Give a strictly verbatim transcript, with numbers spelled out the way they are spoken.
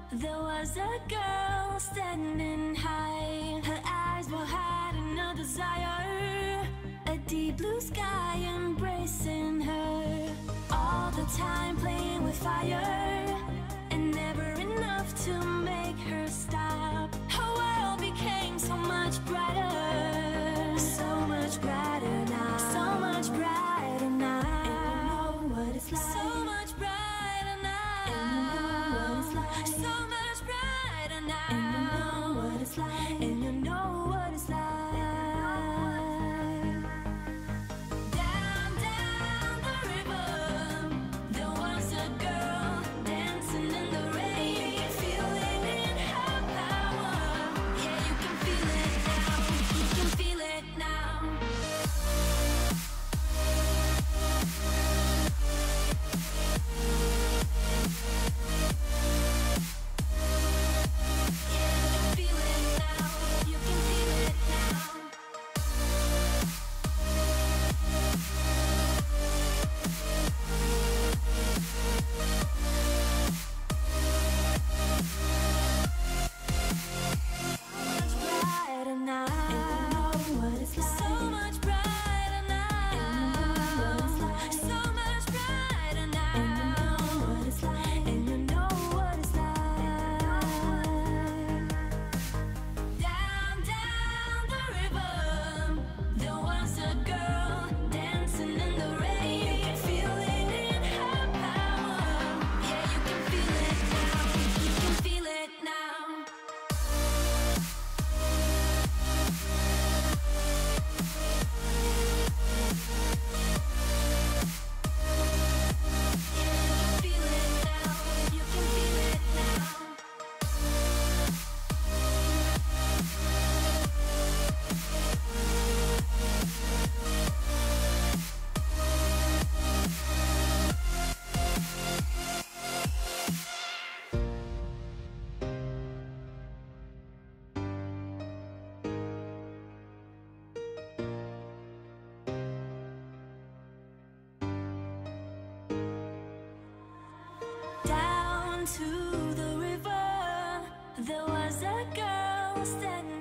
There was a girl standing high. Her eyes were hiding a desire, a deep blue sky embracing her. All the time playing with fire, and never enough to make her stop. Her world became so much brighter, so much brighter now, so much brighter now. And you know what it's like, so much brighter now. And you know what it's like, so much brighter now. And you know what it's like, and you know what it's like. Down, down the river, there was a girl dancing in the rain. You can feel it in her power. Yeah, you can feel it now. You can feel it now. To the river, there was a girl standing